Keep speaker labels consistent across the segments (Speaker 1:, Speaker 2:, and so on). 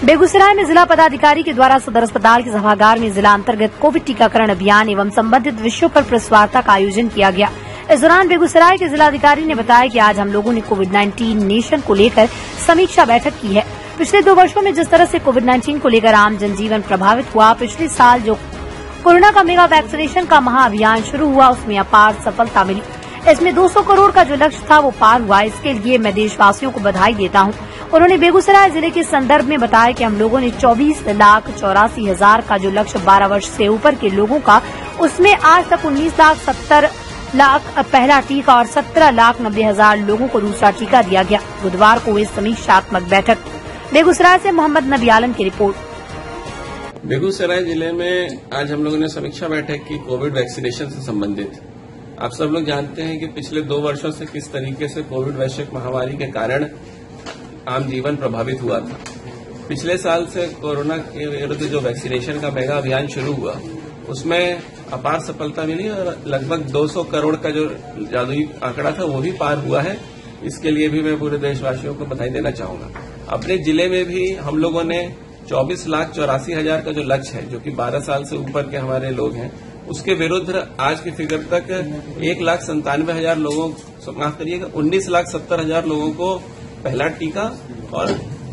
Speaker 1: बेगूसराय में जिला पदाधिकारी के द्वारा सदर अस्पताल के सभागार में जिला अंतर्गत कोविड टीकाकरण अभियान एवं संबंधित विषयों पर प्रेस वार्ता का आयोजन किया गया। इस दौरान बेगूसराय के जिलाधिकारी ने बताया कि आज हम लोगों ने कोविड-19 नेशन को लेकर समीक्षा बैठक की है। पिछले 2 वर्षों में जिस तरह से कोविड-19 को लेकर आम जनजीवन प्रभावित हुआ, पिछले साल जो कोरोना का मेगा वैक्सीनेशन का महाअभियान शुरू हुआ उसमें अपार सफलता मिली। इसमें 200 करोड़ का जो लक्ष्य था वो पार हुआ। इसके लिए मैं देशवासियों को बधाई देता हूं। उन्होंने बेगूसराय जिले के संदर्भ में बताया कि हम लोगों ने 24,84,000 का जो लक्ष्य 12 वर्ष से ऊपर के लोगों का, उसमें आज तक 19,70,00,000 पहला टीका और 17,90,000 लोगों को दूसरा टीका दिया गया। बुधवार को हुई समीक्षात्मक बैठक। बेगूसराय से मोहम्मद नबी आलम की रिपोर्ट।
Speaker 2: बेगूसराय जिले में आज हम लोगों ने समीक्षा बैठक की कोविड वैक्सीनेशन से संबंधित। आप सब लोग जानते हैं कि पिछले 2 वर्षों से किस तरीके से कोविड वैश्विक महामारी के कारण आम जीवन प्रभावित हुआ था। पिछले साल से कोरोना के विरुद्ध जो वैक्सीनेशन का मेगा अभियान शुरू हुआ उसमें अपार सफलता मिली और लगभग 200 करोड़ का जो जादुई आंकड़ा था वो भी पार हुआ है। इसके लिए भी मैं पूरे देशवासियों को बधाई देना चाहूंगा। अपने जिले में भी हम लोगों ने 24,84,000 का जो लक्ष्य है, जो कि 12 साल से ऊपर के हमारे लोग हैं, उसके विरुद्ध आज की फिगर तक 1,97,000 लोगों, माफ करिएगा, 19,70,000 लोगों को पहला टीका और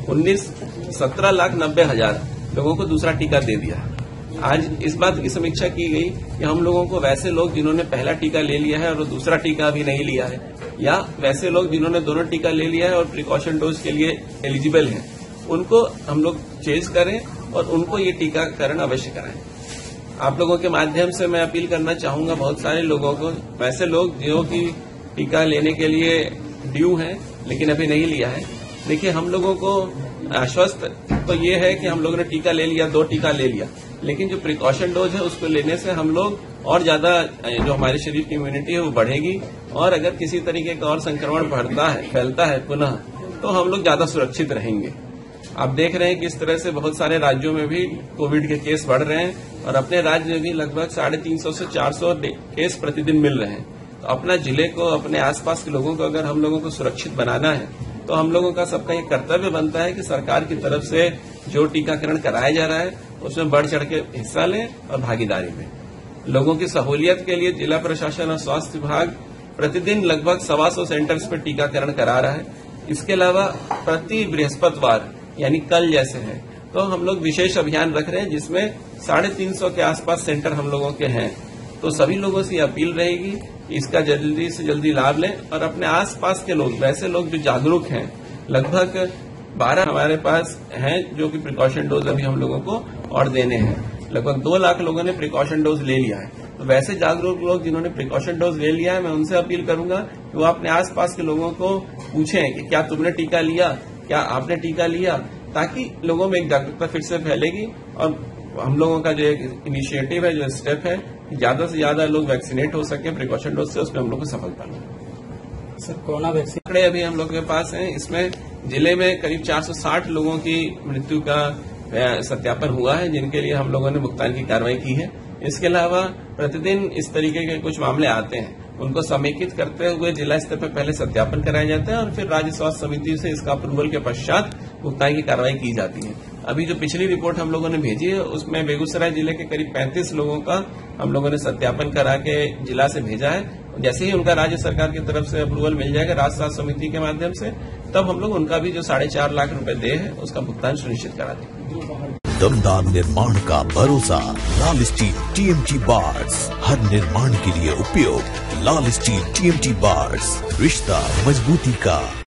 Speaker 2: 17,90,000 लोगों को दूसरा टीका दे दिया। आज इस बात की समीक्षा की गई कि हम लोगों को वैसे लोग जिन्होंने पहला टीका ले लिया है और दूसरा टीका अभी नहीं लिया है, या वैसे लोग जिन्होंने दोनों टीका ले लिया है और प्रिकॉशन डोज के लिए एलिजिबल हैं, उनको हम लोग चेज करें और उनको ये टीकाकरण अवश्य कराएं। आप लोगों के माध्यम से मैं अपील करना चाहूंगा बहुत सारे लोगों को, वैसे लोग जो कि टीका लेने के लिए ड्यू हैं लेकिन अभी नहीं लिया है। देखिए, हम लोगों को आश्वस्त तो ये है कि हम लोगों ने टीका ले लिया, 2 टीका ले लिया, लेकिन जो प्रिकॉशन डोज है उसको लेने से हम लोग और ज्यादा जो हमारे शरीर की इम्यूनिटी है वो बढ़ेगी, और अगर किसी तरीके का और संक्रमण फैलता है पुनः, तो हम लोग ज्यादा सुरक्षित रहेंगे। आप देख रहे हैं कि इस तरह से बहुत सारे राज्यों में भी कोविड के केस बढ़ रहे हैं और अपने राज्य में भी लगभग 350 से 400 केस प्रतिदिन मिल रहे हैं। तो अपना जिले को, अपने आसपास के लोगों को अगर हम लोगों को सुरक्षित बनाना है तो हम लोगों का सबका ये कर्तव्य बनता है कि सरकार की तरफ से जो टीकाकरण कराया जा रहा है उसमें बढ़ चढ़ के हिस्सा लें और भागीदारी में। लोगों की सहूलियत के लिए जिला प्रशासन और स्वास्थ्य विभाग प्रतिदिन लगभग 125 सेंटर्स पर टीकाकरण करा रहा है। इसके अलावा प्रति बृहस्पतिवार यानी कल जैसे है तो हम लोग विशेष अभियान रख रहे हैं जिसमें 350 के आसपास सेंटर हम लोगों के हैं। तो सभी लोगों से अपील रहेगी कि इसका जल्दी से जल्दी लाभ लें और अपने आसपास के लोग, वैसे लोग जो जागरूक हैं, लगभग 12 हमारे पास हैं जो कि प्रिकॉशन डोज अभी हम लोगों को और देने हैं। लगभग 2 लाख लोगों ने प्रिकॉशन डोज ले लिया है। तो वैसे जागरूक लोग जिन्होंने प्रिकॉशन डोज ले लिया है, मैं उनसे अपील करूंगा कि वो अपने आसपास के लोगों को पूछें कि क्या तुमने टीका लिया, क्या आपने टीका लिया, ताकि लोगों में एक जागरूकता फिर से फैलेगी और हम लोगों का जो एक इनिशिएटिव है, जो स्टेप है, ज्यादा से ज्यादा लोग वैक्सीनेट हो सके प्रिकॉशन डोज से, उसमें हम लोग को सफलता मिले।
Speaker 3: सर, कोरोना वैक्सीन
Speaker 2: आंकड़े अभी हम लोग के पास हैं। इसमें जिले में करीब 460 लोगों की मृत्यु का सत्यापन हुआ है, जिनके लिए हम लोगों ने भुगतान की कार्रवाई की है। इसके अलावा प्रतिदिन इस तरीके के कुछ मामले आते हैं, उनको समेकित करते हुए जिला स्तर पर पहले सत्यापन कराए जाते हैं और फिर राज्य स्वास्थ्य समिति से इसका अप्रूवल के पश्चात भुगतान की कार्रवाई की जाती है। अभी जो पिछली रिपोर्ट हम लोगों ने भेजी है उसमें बेगूसराय जिले के करीब 35 लोगों का हम लोगों ने सत्यापन करा के जिला से भेजा है। जैसे ही उनका राज्य सरकार की तरफ से अप्रूवल मिल जाएगा राज्य स्वास्थ्य समिति के माध्यम से, तब हम लोग उनका भी जो 4.5 लाख रुपए दे है उसका भुगतान सुनिश्चित करा देंगे।
Speaker 4: दमदार निर्माण का भरोसा लाल स्टील TMT बार्स, हर निर्माण के लिए उपयोग। लाल स्टील TMT बार्स, रिश्ता मजबूती का।